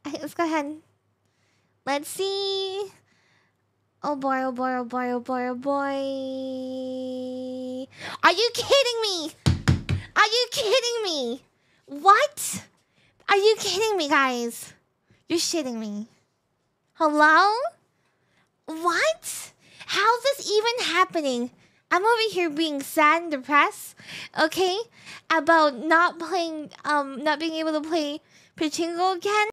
Let's go ahead. Let's see. Oh boy, oh boy, oh boy, oh boy, oh boy. Are you kidding me? Are you kidding me? What? Are you kidding me, guys? You're shitting me. Hello? What? How's this even happening? I'm over here being sad and depressed, okay? About not being able to play Pachinko again.